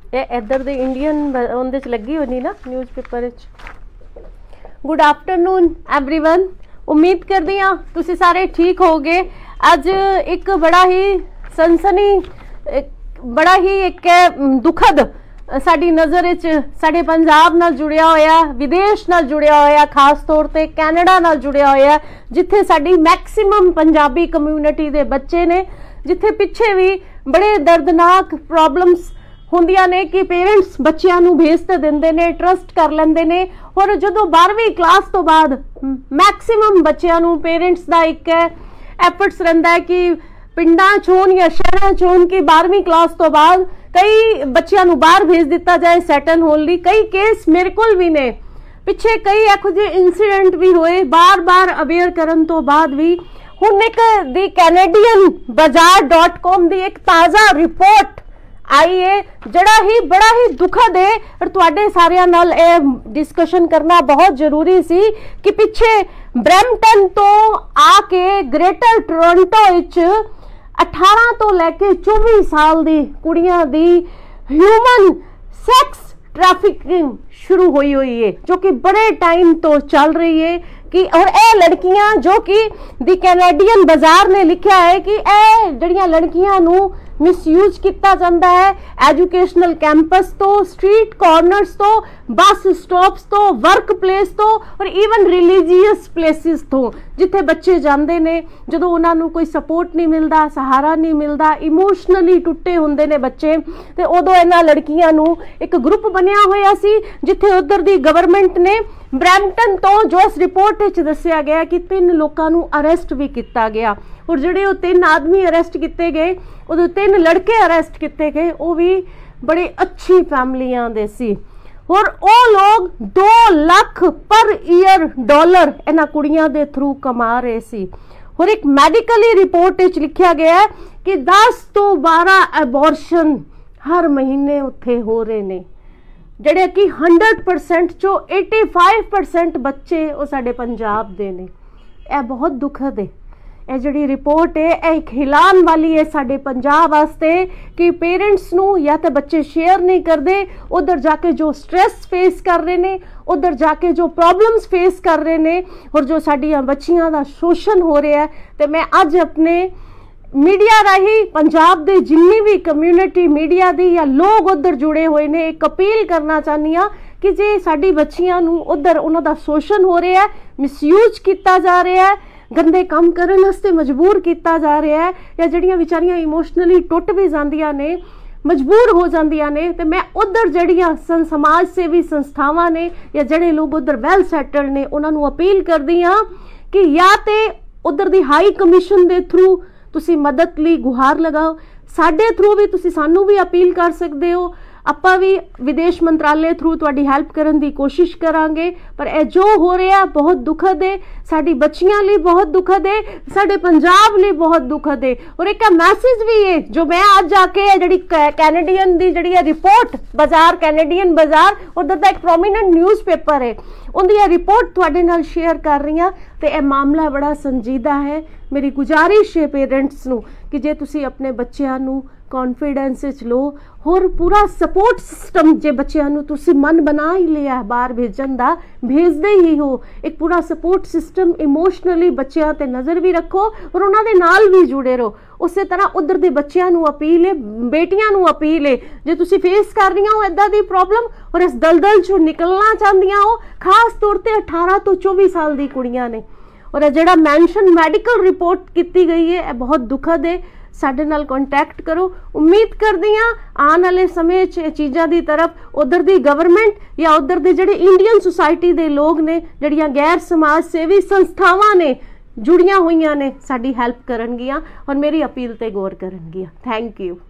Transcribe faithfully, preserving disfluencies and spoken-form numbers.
ਇਹ ਇੱਧਰ ਦੇ ਇੰਡੀਅਨ ਉਹਦੇ ਚ ਲੱਗੀ ਹੋਣੀ ਨਾ ਨਿਊਜ਼ਪੇਪਰ ਵਿੱਚ। ਗੁੱਡ ਆਫਟਰਨੂਨ एवरीवन, उम्मीद करती हाँ तुसी सारे ठीक हो गए। अज एक बड़ा ही सनसनी बड़ा ही एक दुखद साडी नज़र साडे पंजाब नाल जुड़िया होया, विदेश नाल जुड़िया होया, खास तौर ते कैनेडा नाल जुड़िया होया, जिथे साडी मैक्सिमम पंजाबी कम्यूनिटी दे बच्चे ने, जिथे पिछे भी बड़े दर्दनाक प्रॉब्लम्स ਹੁੰਦੀਆਂ ਨੇ कि पेरेंट्स बच्चों ਨੂੰ भेज तो देंदे ने, ट्रस्ट कर लेंदे ने, और जो बारहवीं क्लास तो बाद मैक्सिमम बच्चों ਨੂੰ पेरेंट्स का एक एफर्ट्स रहता है कि पिंडां चों या शहरां चों कि बारहवीं क्लास तो बाद कई बच्चों ਨੂੰ बाहर भेज दिता जाए सैटल होने लई। कई केस मेरे कोल भी ने, पिछे कई इहो जिहे इंसीडेंट भी होए, बार बार अवेयर करन तो बाद भी हुण एक दी कैनेडियन बाजार डॉट कॉम दी एक ताज़ा रिपोर्ट आई है, जड़ा ही बड़ा ही दुखद है और तुहाडे सारियां नाल ए डिस्कशन करना बहुत जरूरी सी कि पिछे ब्रैम्पटन तो आके ग्रेटर टोरंटो विच अठारह तो लैके चौबीस साल दी कुड़ियां दी ह्यूमन सैक्स ट्रैफिकिंग शुरू हुई हुई है, जो कि बड़े टाइम तो चल रही है कि और ए लड़कियां जो कि दी कैनेडियन बाजार ने लिखा है कि ए जड़ियां लड़कियां नू मिसयूज किया जाता है एजुकेशनल कैंपस तो, स्ट्रीट कॉर्नर्स तो, बस स्टॉप्स तो, वर्क प्लेस तो, और ईवन रिलीजीयस प्लेसिस तो, जिथे बच्चे जाते ने जो उन्होंने कोई सपोर्ट नहीं मिलता, सहारा नहीं मिलता, इमोशनली टुटे होंदे ने बच्चे, तो उदों इन्हां लड़कियां नू एक ग्रुप बनया होया सी, जिथे उधर दी गवर्नमेंट ने ब्रैम्पटन तो जो इस रिपोर्ट विच दस्सिया गया कि तीन लोगों नू अरेस्ट भी किया गया, और जिहड़े वो तीन आदमी अरेस्ट किए गए, उदों तीन लड़के अरेस्ट किए गए, वो भी बड़ी अच्छी फैमिलियां दे सी, और वो लोग दो लाख पर ईयर डॉलर इन्हां कुड़ियां दे थ्रू कमा रहे सी। और एक मेडिकली रिपोर्ट विच लिखा गया है कि दस तो बारह एबॉर्शन हर महीने उत्थे हो रहे ने, ਜਿਹੜੇ कि हंड्रड परसेंट चो एटी फाइव परसेंट बच्चे वो साडे पंजाब दे ने। यह बहुत दुखद है, यह जिहड़ी रिपोर्ट है यह एक हिलान वाली है साडे पंजाब वास्ते कि पेरेंट्स नू या तो बच्चे शेयर नहीं करते, उधर जाके जो स्ट्रेस फेस कर रहे ने, उधर जाके जो प्रॉब्लम्स फेस कर रहे ने, और जो साडियां बच्चियां दा शोषण हो रहा है। तो मैं अज अपने मीडिया राही पंजाब दे जिन्नी भी कम्यूनिटी मीडिया दी या लोग उधर जुड़े हुए ने एक अपील करना चाहनी हाँ कि जे साडी बच्चियां नू उधर उन्हां दा शोषण हो रहा है, मिसयूज किया जा रहा है, गंदे काम करने वास्ते मजबूर किया जा रहा है, या जड़ियां विचारियां इमोशनली टुट भी जांदियां ने, मजबूर हो जांदियां ने, तो मैं उधर जड़ियां समाज सेवी संस्थावां ने या जड़े लोग उधर वैल सैटल्ड ने उन्हां नू अपील करदी हाँ कि या ते उधर दी हाई कमीशन दे थ्रू तुसी मदद ली गुहार लगाओ, साडे थ्रू भी तुसी सानू भी अपील कर सकते हो, आपां भी विदेश मंत्रालय थ्रू तुहाडी हेल्प करन दी कोशिश करांगे। पर यह जो हो रहा बहुत दुखद है, साडी बच्चियां लई बहुत दुखद है, साडे पंजाब लई बहुत दुखद है। और एक मैसेज भी है जो मैं आज जाके जिहड़ी कैनेडियन दी जिहड़ी रिपोर्ट बाजार कैनेडियन बाजार उधर दा एक प्रोमीनेंट न्यूज़पेपर है, उनकी रिपोर्ट तुहाडे नाल शेयर कर रही हाँ। तो यह मामला बड़ा संजीदा है। मेरी गुजारिश है पेरेंट्स नू कि जे तुसी अपने बच्चों नू कॉन्फिडेंस विच लो, और पूरा सपोर्ट सिस्टम जे बच्चों नू तुसी मन बना ही लिया बाहर भेजन दा, भेजदे ही हो, एक पूरा सपोर्ट सिस्टम इमोशनली बच्चों ते नज़र भी रखो और उन्हां दे नाल भी जुड़े रहो। उस तरह उधर दे बच्चों नू अपील है, बेटियां नू अपील है, जे तुसी फेस कर रही हो इदां दी प्रॉब्लम और इस दलदल चों निकलना चाहदियां हो, खास तौर ते अठारह तो चौबीस साल दी कुड़ियां ने, और जिहड़ा मैंशन मैडिकल रिपोर्ट की गई है यह बहुत दुखद है। साडे नाल कॉन्टैक्ट करो। उम्मीद करदी हां आने वाले समय च चीज़ां दी तरफ उधर दी गवर्नमेंट या उधर दे जिहड़े इंडियन सोसाइटी दे लोग ने, जिहड़ियां गैर समाज सेवी संस्थावां ने जुड़ियां हुई ने, साडी हैल्प करनगियां और मेरी अपील ते गौर करनगियां। Thank you.